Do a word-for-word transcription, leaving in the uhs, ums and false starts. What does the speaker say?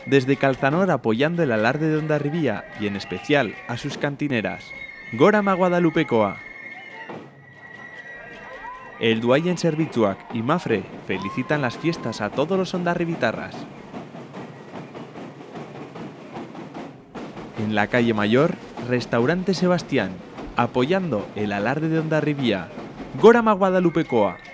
Desde Calzanor apoyando el alarde de Hondarribia y en especial a sus cantineras. Gorama Guadalupekoa. El Duayen Zerbitzuak y Mafre felicitan las fiestas a todos los hondarribitarras. En la calle Mayor, Restaurante Sebastián, apoyando el alarde de Hondarribia. Gorama Guadalupekoa.